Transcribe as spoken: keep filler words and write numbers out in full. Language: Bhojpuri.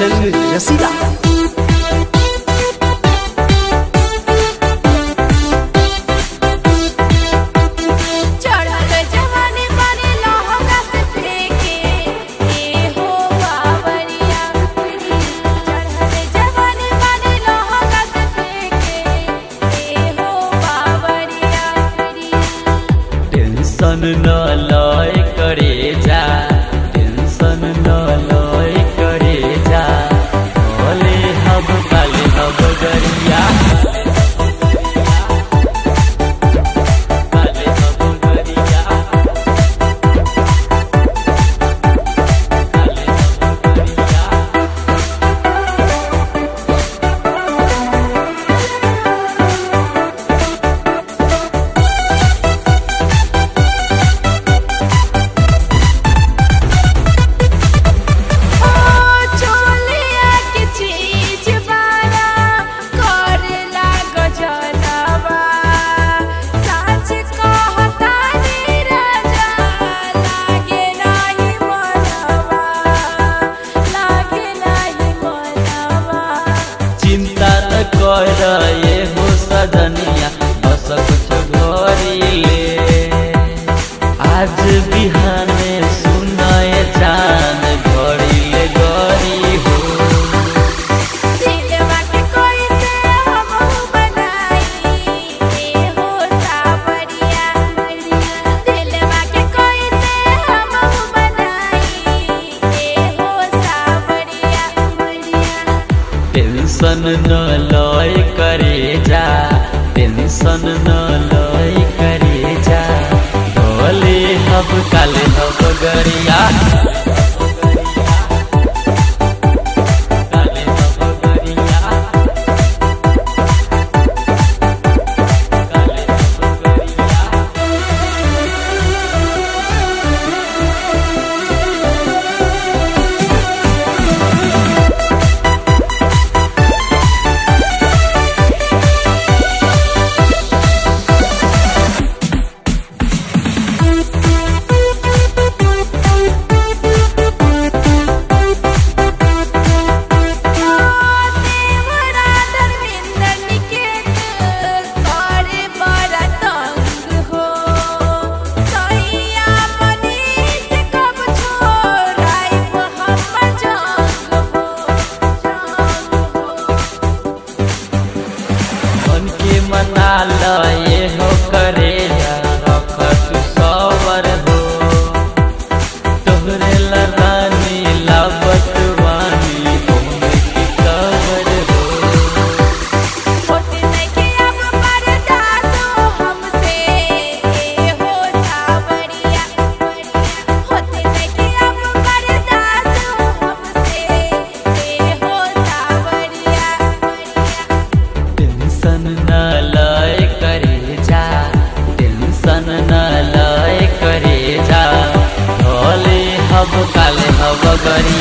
हलचल रसीदा। टेंशन न लय करे जा, टेंशन न लय करे जा, भले हब काले हब गरिया काले हब गरिया काले हब गरिया। कर ये हो सजनिया बस कुछ घरिले, आज बिहाने सुनाए जान घरिले गरी हो। दिलवा के कोई से हम बनाई ए हो सावरिया, दिलवा के कोई से हम बनाई ए हो सावरिया। टेंशन न लय करे जा, टेंशन न लय करे जा, भले हब काले हब गरिया काले हब गरिया काले हब गरिया। मना लए हो करे रख तू सवर हो, तोहरे लरानी लाबत वानी तुमने की कबर हो। होते नहीं कि अब बर्दाश्त हमसे ए हो सावरिया, होते नहीं कि अब बर्दाश्त हमसे ए हो सावरिया। टेंशन न लय करे जा, टेंशन न लय करे जा, भले हब काले हब गरिया।